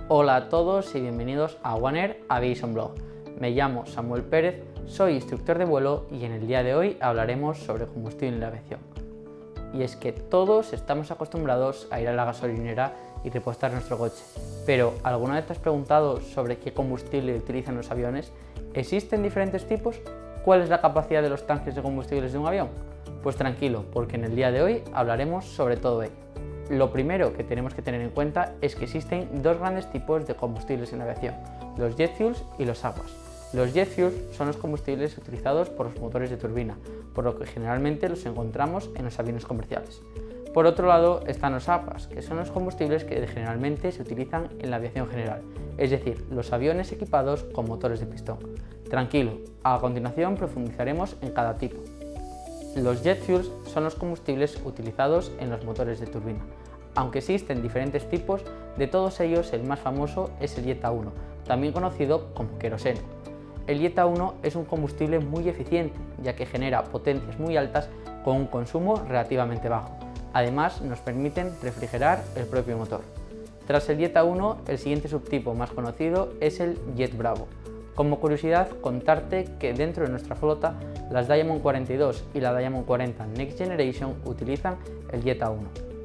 Hola a todos y bienvenidos a One Air Aviation Blog. Me llamo Samuel Pérez, soy instructor de vuelo y en el día de hoy hablaremos sobre combustible en la aviación. Y es que todos estamos acostumbrados a ir a la gasolinera y repostar nuestro coche, pero ¿alguna vez te has preguntado sobre qué combustible utilizan los aviones? ¿Existen diferentes tipos? ¿Cuál es la capacidad de los tanques de combustibles de un avión? Pues tranquilo, porque en el día de hoy hablaremos sobre todo ello. Lo primero que tenemos que tener en cuenta es que existen dos grandes tipos de combustibles en la aviación, los jet fuels y los aguas. Los jet fuels son los combustibles utilizados por los motores de turbina, por lo que generalmente los encontramos en los aviones comerciales. Por otro lado están los aguas, que son los combustibles que generalmente se utilizan en la aviación general, es decir, los aviones equipados con motores de pistón. Tranquilo, a continuación profundizaremos en cada tipo. Los jet fuels son los combustibles utilizados en los motores de turbina. Aunque existen diferentes tipos, de todos ellos el más famoso es el Jet A1, también conocido como queroseno. El Jet A1 es un combustible muy eficiente, ya que genera potencias muy altas con un consumo relativamente bajo. Además, nos permiten refrigerar el propio motor. Tras el Jet A1, el siguiente subtipo más conocido es el Jet Bravo. Como curiosidad, contarte que dentro de nuestra flota, las Diamond 42 y la Diamond 40 Next Generation utilizan el Jet A1.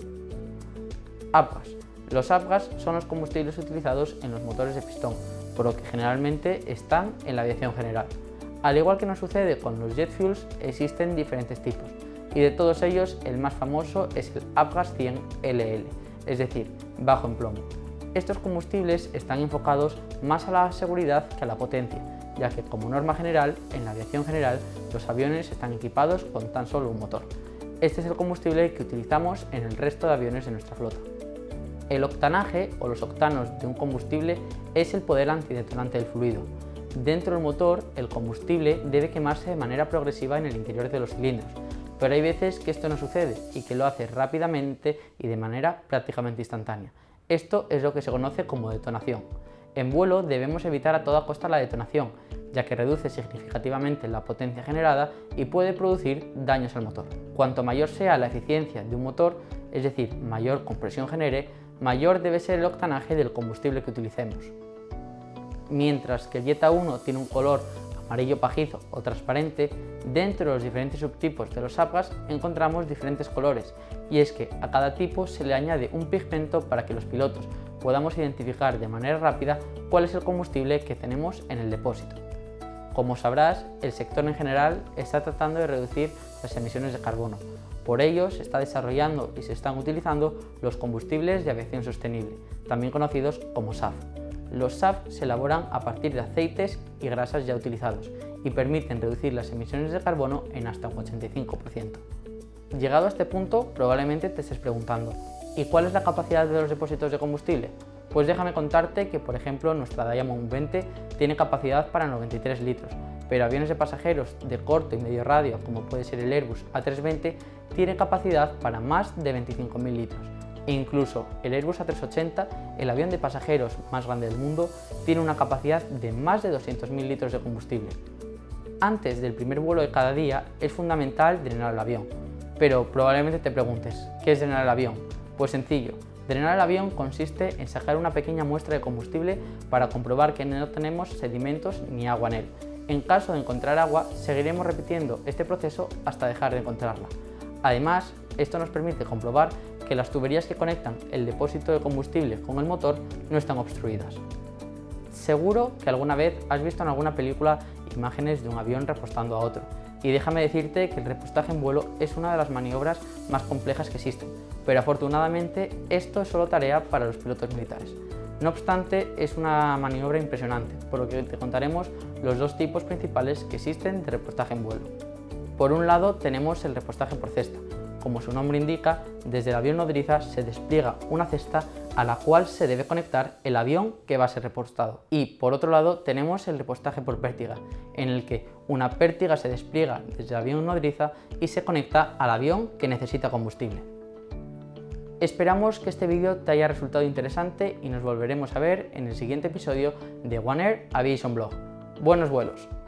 APGAS. Los APGAS son los combustibles utilizados en los motores de pistón, por lo que generalmente están en la aviación general. Al igual que nos sucede con los jet fuels, existen diferentes tipos, y de todos ellos el más famoso es el APGAS 100 LL, es decir, bajo en plomo. Estos combustibles están enfocados más a la seguridad que a la potencia, ya que como norma general, en la aviación general, los aviones están equipados con tan solo un motor. Este es el combustible que utilizamos en el resto de aviones de nuestra flota. El octanaje o los octanos de un combustible es el poder antidetonante del fluido. Dentro del motor, el combustible debe quemarse de manera progresiva en el interior de los cilindros, pero hay veces que esto no sucede y que lo hace rápidamente y de manera prácticamente instantánea. Esto es lo que se conoce como detonación. En vuelo debemos evitar a toda costa la detonación, ya que reduce significativamente la potencia generada y puede producir daños al motor. Cuanto mayor sea la eficiencia de un motor, es decir, mayor compresión genere, mayor debe ser el octanaje del combustible que utilicemos. Mientras que el Jet A1 tiene un color amarillo pajizo o transparente, dentro de los diferentes subtipos de los APGAS encontramos diferentes colores, y es que a cada tipo se le añade un pigmento para que los pilotos podamos identificar de manera rápida cuál es el combustible que tenemos en el depósito. Como sabrás, el sector en general está tratando de reducir las emisiones de carbono. Por ello, se está desarrollando y se están utilizando los combustibles de aviación sostenible, también conocidos como SAF. Los SAF se elaboran a partir de aceites y grasas ya utilizados y permiten reducir las emisiones de carbono en hasta un 85%. Llegado a este punto, probablemente te estés preguntando, ¿y cuál es la capacidad de los depósitos de combustible? Pues déjame contarte que, por ejemplo, nuestra Diamond 20 tiene capacidad para 93 litros, pero aviones de pasajeros de corto y medio radio, como puede ser el Airbus A320, tiene capacidad para más de 25.000 litros. E incluso el Airbus A380, el avión de pasajeros más grande del mundo, tiene una capacidad de más de 200.000 litros de combustible. Antes del primer vuelo de cada día es fundamental drenar el avión, pero probablemente te preguntes, ¿qué es drenar el avión? Pues sencillo, drenar el avión consiste en sacar una pequeña muestra de combustible para comprobar que no tenemos sedimentos ni agua en él. En caso de encontrar agua, seguiremos repitiendo este proceso hasta dejar de encontrarla. Además, esto nos permite comprobar que las tuberías que conectan el depósito de combustible con el motor no están obstruidas. Seguro que alguna vez has visto en alguna película imágenes de un avión repostando a otro, y déjame decirte que el repostaje en vuelo es una de las maniobras más complejas que existen, pero afortunadamente esto es solo tarea para los pilotos militares. No obstante, es una maniobra impresionante, por lo que te contaremos los dos tipos principales que existen de repostaje en vuelo. Por un lado tenemos el repostaje por cesta. Como su nombre indica, desde el avión nodriza se despliega una cesta a la cual se debe conectar el avión que va a ser repostado. Y por otro lado tenemos el repostaje por pértiga, en el que una pértiga se despliega desde el avión nodriza y se conecta al avión que necesita combustible. Esperamos que este vídeo te haya resultado interesante y nos volveremos a ver en el siguiente episodio de One Air Aviation Blog. ¡Buenos vuelos!